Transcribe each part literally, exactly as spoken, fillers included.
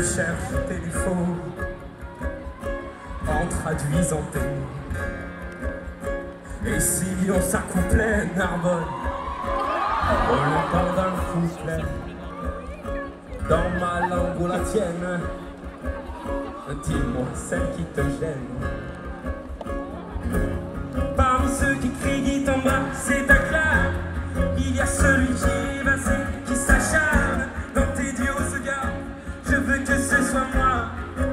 ne cherche tes défauts en traduisant tes mots. Et si on s'accouplait, Narbonne, on lui parle d'un couplet dans ma langue ou la tienne. Dis-moi celle qui te gêne. Parmi ceux qui crient en bas, c'est ta classe. Il y a celui qui est évincé, qui s'acharne dans tes dieux, ce gars. Je veux que ce soit moi,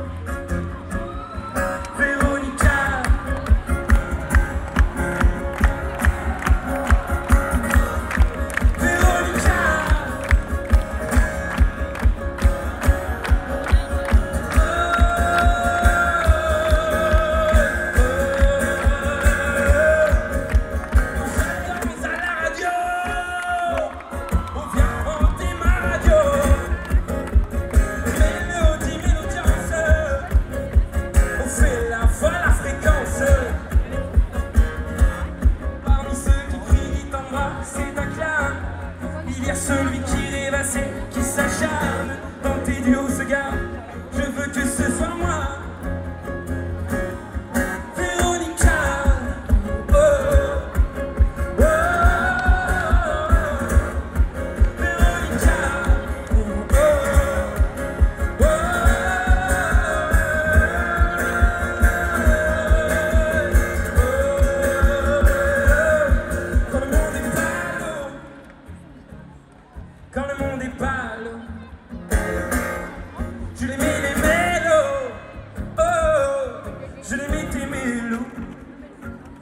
Véronica. Véronica. Il y a celui qui est rêvassé, qui s'acharne dans tes duos, ce gars. Je veux que ce soit moi, Véronica. Oh, oh, oh, Véronica. Oh, oh, oh, quand le monde est pâle, quand le monde est pâle, je les mets les mélos, oh, je les mets tes mélos.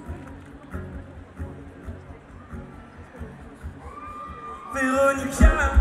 Véronica.